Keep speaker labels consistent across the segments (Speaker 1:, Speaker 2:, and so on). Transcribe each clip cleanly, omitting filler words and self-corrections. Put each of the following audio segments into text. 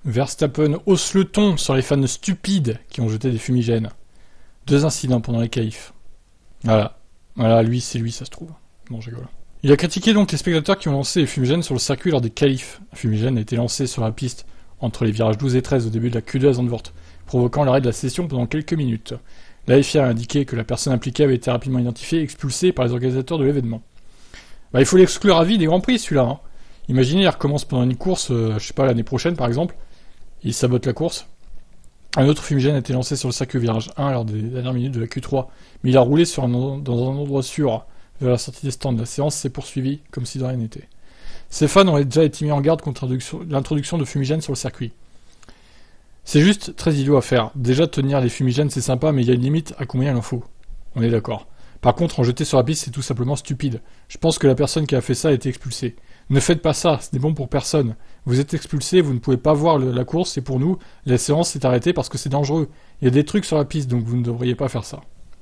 Speaker 1: Verstappen hausse le ton sur les fans stupides qui ont jeté des fumigènes. 2 incidents pendant les qualifs. Voilà. Voilà, lui, c'est lui, ça se trouve. Bon, je rigole. Il a critiqué donc les spectateurs qui ont lancé les fumigènes sur le circuit lors des qualifs. Un fumigène a été lancé sur la piste entre les virages 12 et 13 au début de la Q2 à Zandvoort, provoquant l'arrêt de la session pendant quelques minutes. La FIA a indiqué que la personne impliquée avait été rapidement identifiée et expulsée par les organisateurs de l'événement. Bah, il faut l'exclure à vie des Grands Prix, celui-là. Hein. Imaginez, il recommence pendant une course, je sais pas, l'année prochaine par exemple, il sabote la course. Un autre fumigène a été lancé sur le circuit virage 1 lors des dernières minutes de la Q3, mais il a roulé dans un endroit sûr vers la sortie des stands. La séance s'est poursuivie comme si de rien n'était. Ces fans ont déjà été mis en garde contre l'introduction de fumigènes sur le circuit. C'est juste très idiot à faire. Déjà, tenir les fumigènes, c'est sympa, mais il y a une limite à combien il en faut. On est d'accord. Par contre, en jeter sur la piste, c'est tout simplement stupide. Je pense que la personne qui a fait ça a été expulsée. Ne faites pas ça, ce n'est bon pour personne. Vous êtes expulsé, vous ne pouvez pas voir la course, et pour nous, la séance s'est arrêtée parce que c'est dangereux. Il y a des trucs sur la piste, donc vous ne devriez pas faire ça.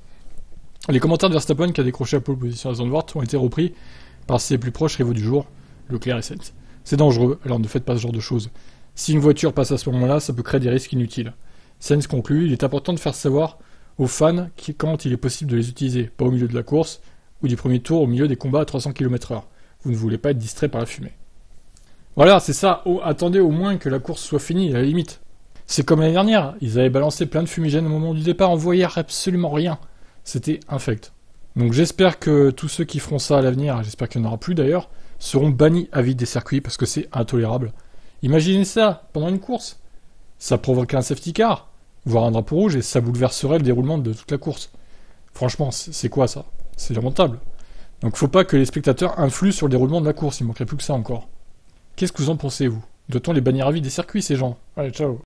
Speaker 1: Les commentaires de Verstappen, qui a décroché la pole position à Zandvoort, ont été repris par ses plus proches rivaux du jour, Leclerc et Sainz. C'est dangereux, alors ne faites pas ce genre de choses. Si une voiture passe à ce moment-là, ça peut créer des risques inutiles. Sainz conclut, il est important de faire savoir aux fans quand il est possible de les utiliser, pas au milieu de la course, ou du premier tour au milieu des combats à 300 km/h. Vous ne voulez pas être distrait par la fumée. Voilà, c'est ça. Attendez au moins que la course soit finie, à la limite. C'est comme l'année dernière, ils avaient balancé plein de fumigènes au moment du départ, on voyait absolument rien. C'était infect. Donc j'espère que tous ceux qui feront ça à l'avenir, j'espère qu'il n'y en aura plus d'ailleurs, seront bannis à vie des circuits parce que c'est intolérable. Imaginez ça, pendant une course. Ça provoquerait un safety car, voire un drapeau rouge, et ça bouleverserait le déroulement de toute la course. Franchement, c'est quoi ça? C'est lamentable. Donc faut pas que les spectateurs influent sur le déroulement de la course, il manquerait plus que ça encore. Qu'est-ce que vous en pensez, vous? Doit-on les bannir à vie des circuits, ces gens? Allez, ciao.